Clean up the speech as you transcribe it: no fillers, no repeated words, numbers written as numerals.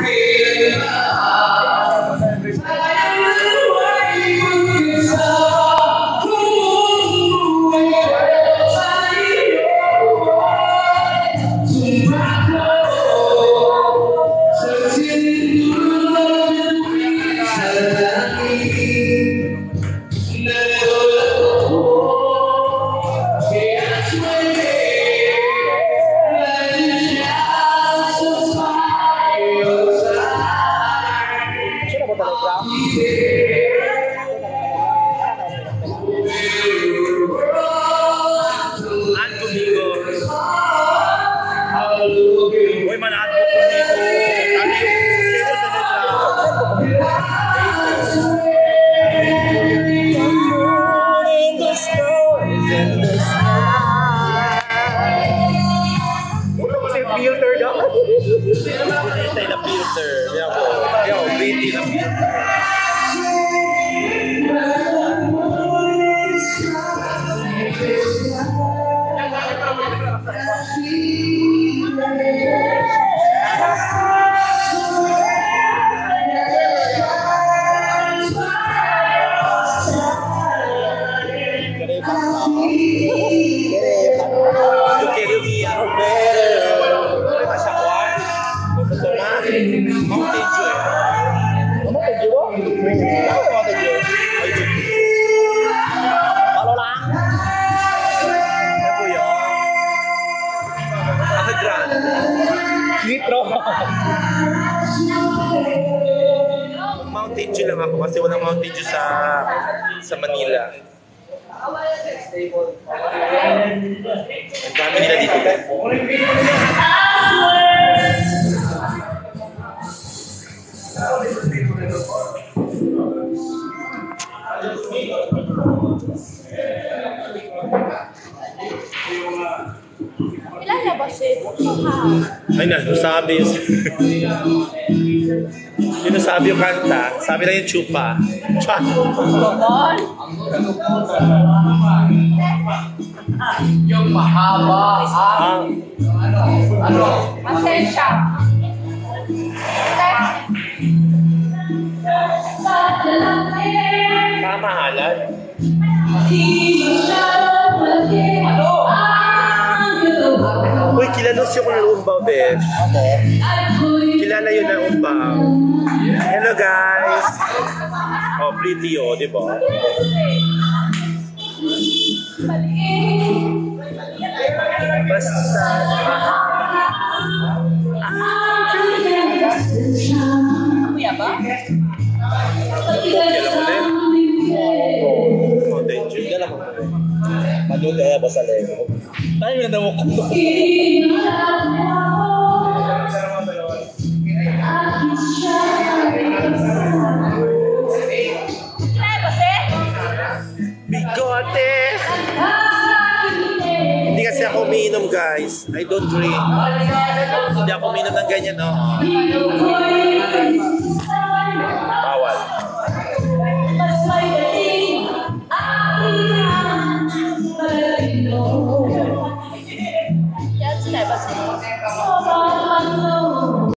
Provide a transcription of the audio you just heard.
Mountain Dew lang ako kasi walang Mountain Dew sa Manila. Ang dami nila dito. Kilala ba siya? Ay na, sabi yun sabi yung kanta, sabi lang yung chupa. Yung mahaba ano? Pasensya. Mamahalan. Uy, kilala siya kung lumbaw, besh. Kilala yun na umbaw. Hello, guys. Oh, pretty, oh, di ba? Basta. Kuya ba? Kilala mo din? Mountain Dew. Kilala mo. Madod kaya ba sa lego? Tayo na daw ko. Bigote! Hindi kasi ako umiinom, guys. I don't drink. Hindi ako umiinom ng ganyan, no?